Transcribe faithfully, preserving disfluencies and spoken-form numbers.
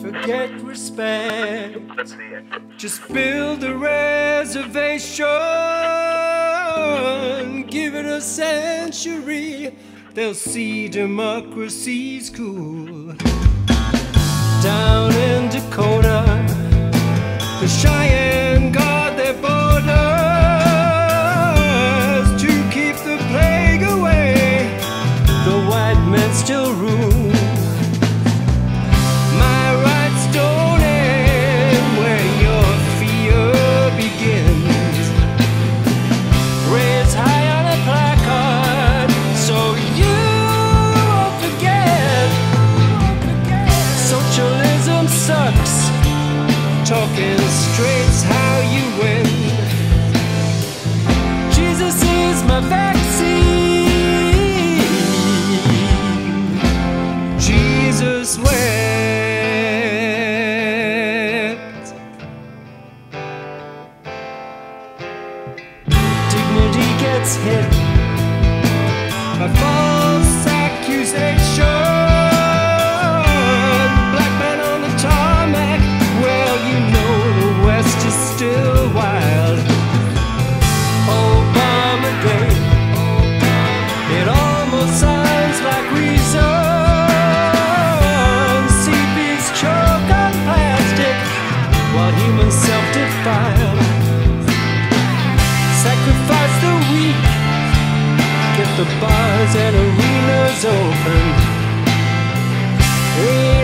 forget respect. Just build a reservation, give it a century, they'll see democracy's cool. Down in Dakota, the Cheyenne guard their borders to keep the plague away. The white men still rule. My rights don't end where your fear begins. Raise high on a placard so you won't forget. Socialism sucks. Talking straight's how you win. Jesus is my vaccine. Jesus wept. Dignity gets hit by false accusation. Black man on the tarmac. Well, you know the West is still wild. Obamagate, it almost sounds like reasonSea-beasts choke on plastic while humans self-defile. Sacrifice the weak, get the bars and arenas open. Ain't